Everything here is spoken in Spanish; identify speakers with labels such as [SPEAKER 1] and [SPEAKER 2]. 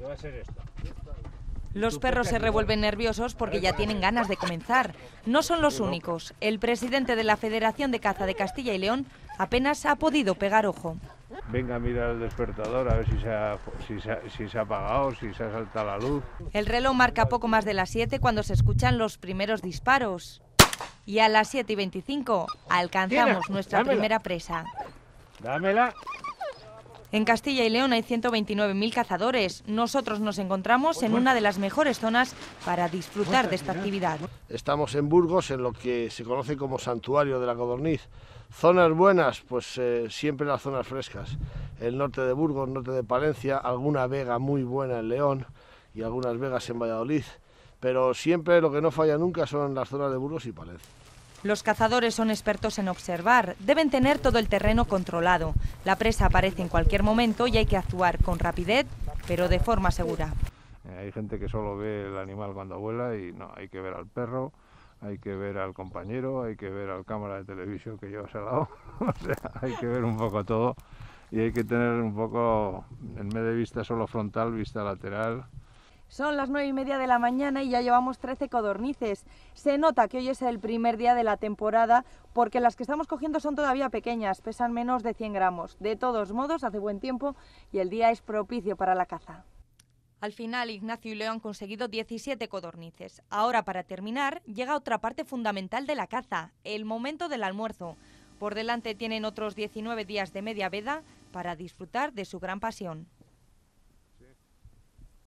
[SPEAKER 1] ¿Qué va a ser esto?
[SPEAKER 2] Los perros se revuelven nerviosos porque ya tienen ganas de comenzar. No son los únicos. El presidente de la Federación de Caza de Castilla y León apenas ha podido pegar ojo.
[SPEAKER 1] Venga, mira el despertador, a ver si se ha apagado, si se ha saltado la luz.
[SPEAKER 2] El reloj marca poco más de las 7 cuando se escuchan los primeros disparos. Y a las 7:25 alcanzamos nuestra primera presa.
[SPEAKER 1] Dámela.
[SPEAKER 2] En Castilla y León hay 129.000 cazadores. Nosotros nos encontramos en una de las mejores zonas para disfrutar de esta actividad.
[SPEAKER 3] Estamos en Burgos, en lo que se conoce como Santuario de la Codorniz. Zonas buenas, pues siempre las zonas frescas. El norte de Burgos, norte de Palencia, alguna vega muy buena en León y algunas vegas en Valladolid. Pero siempre lo que no falla nunca son las zonas de Burgos y Palencia.
[SPEAKER 2] Los cazadores son expertos en observar, deben tener todo el terreno controlado. La presa aparece en cualquier momento y hay que actuar con rapidez, pero de forma segura.
[SPEAKER 1] Hay gente que solo ve el animal cuando vuela y no, hay que ver al perro, hay que ver al compañero, hay que ver al cámara de televisión que llevas al lado. O sea, hay que ver un poco todo y hay que tener un poco, en vez de vista solo frontal, vista lateral.
[SPEAKER 2] Son las 9:30 de la mañana y ya llevamos 13 codornices. Se nota que hoy es el primer día de la temporada porque las que estamos cogiendo son todavía pequeñas, pesan menos de 100 gramos. De todos modos, hace buen tiempo y el día es propicio para la caza. Al final, Ignacio y Leo han conseguido 17 codornices. Ahora, para terminar, llega otra parte fundamental de la caza, el momento del almuerzo. Por delante tienen otros 19 días de media veda para disfrutar de su gran pasión.